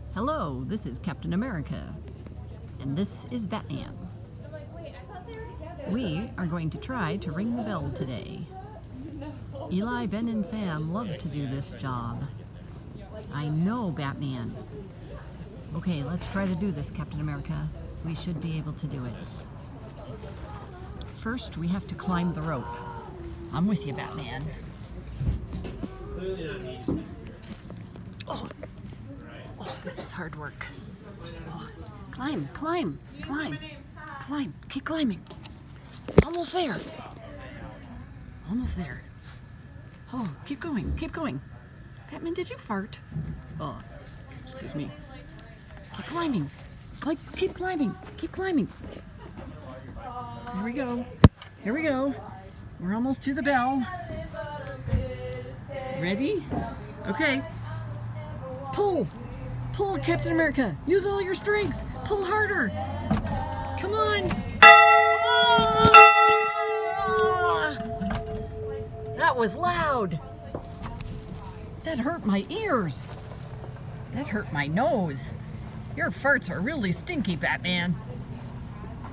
Hello, this is Captain America, and this is Batman. We are going to try to ring the bell today. Eli, Ben, and Sam love to do this job. I know, Batman. Okay, let's try to do this, Captain America. We should be able to do it. First, we have to climb the rope. I'm with you, Batman. Oh, this is hard work. Oh, climb. Keep climbing. Almost there. Oh, keep going. Batman, did you fart? Oh, excuse me. Keep climbing. Keep climbing. Here we go. We're almost to the bell. Ready? Okay. Pull, Captain America. Use all your strength. Pull harder. Come on. That was loud. That hurt my ears. That hurt my nose. Your farts are really stinky, Batman.